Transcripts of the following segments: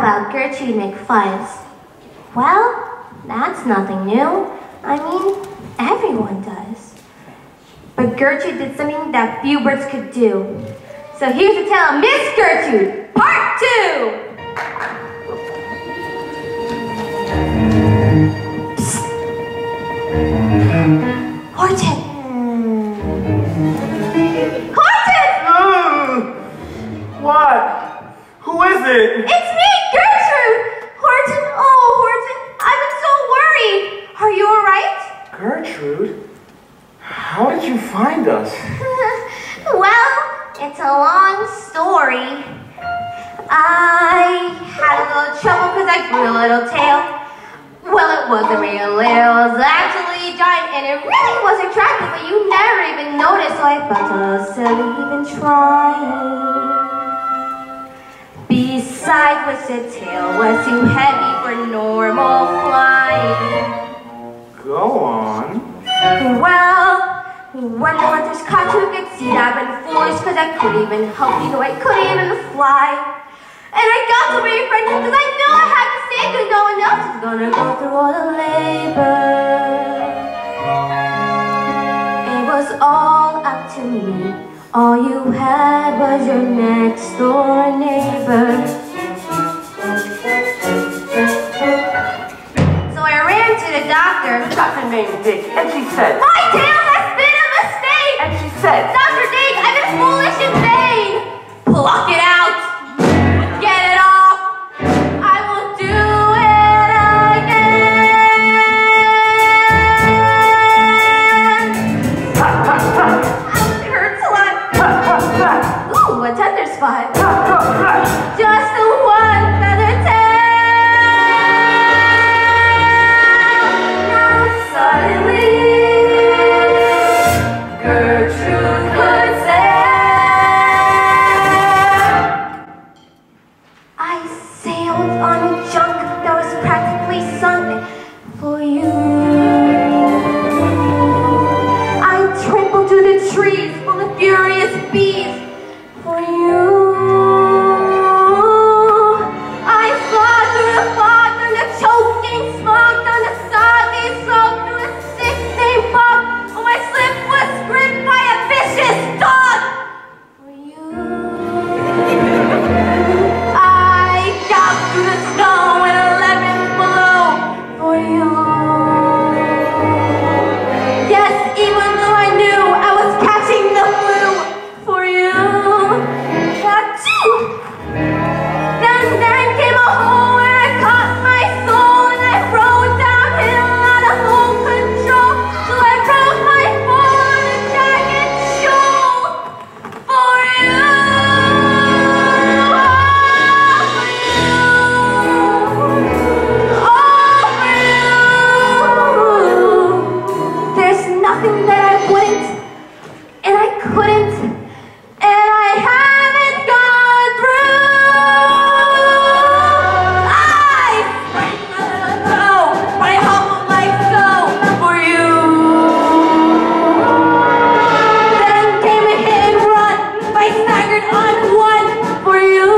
about Gertrude McFudds? Well, that's nothing new. I mean, everyone does. But Gertrude did something that few birds could do. So here's the tale of Miss Gertrude, Part 2! Psst. Horton! Horton! What? Who is it? It's me, Gertrude! Horton, oh, Horton, I've been so worried. Are you alright? Gertrude? How did you find us? Well, it's a long story. I had a little trouble because I grew a little tail. Well, it wasn't real little, it was actually giant, and it really was attractive, but you never even noticed, so I felt a little silly even trying. Besides, which the tail was too heavy for normal flying. Go on. Well, when the hunters caught you could see that I've been foolish because I couldn't even help you know I couldn't even fly. And I got so very frightened because I knew I had to stay because no one else is gonna go through all the labor. It was all up to me. All you had was your next door neighbor. So I ran to the doctor. Doctor named Dick, and she said, my tail has been a mistake! and she said, Dr. Dick, I've been foolish in vain! Pluck it out! Get it off! I will do it again! Ouch, it hurts a lot. Ooh, a tender spot. Just a one feather tail. Now suddenly, Gertrude could sail. I sailed on a junk that was practically sunk for you. I trampled through the trees full of furious bees for you. I fought through the fog, through the choking smog, down the soggy slope, through a six-day fog. Oh, my slip was gripped by a vicious dog for you. I galloped through the snow at 11 below for you. Yes, even though I knew I was catching the flu for you. Achoo! Then came a hole where I caught my soul and I rode downhill out of full control till I broke my fall on a jagged shoal for you. There's nothing that I wouldn't, and I couldn't, and I haven't gone through. I sprang for the toe, but I hobbled like so for you. Then came a hit and run, but I staggered on one for you.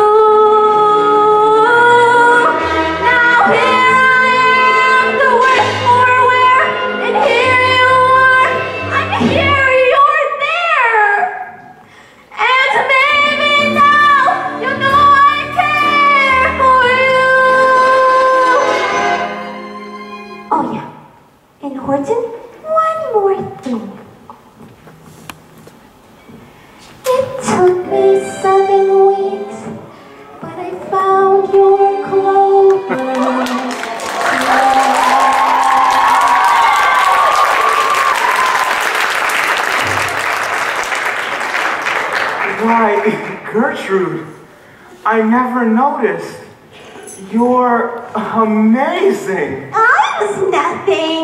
Now here I am, the worst for wear, and here you are. I'm here, you're there. And maybe now you know I care for you. Oh yeah, and Horton, one more thing. It took me 7 weeks, but I found your clover. why, Gertrude, I never noticed. You're amazing. I was nothing.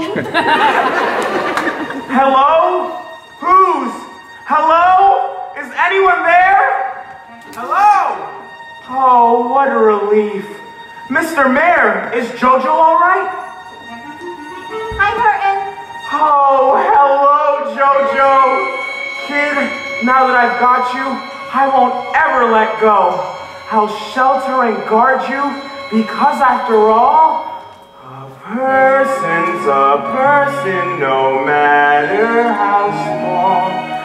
Hello? Hello? Is anyone there? Hello? Oh, what a relief. Mr. Mayor, is Jojo all right? Hi, Horton. Oh, hello, Jojo. Kid, now that I've got you, I won't ever let go. I'll shelter and guard you Because after all, a person's a person, no matter how small.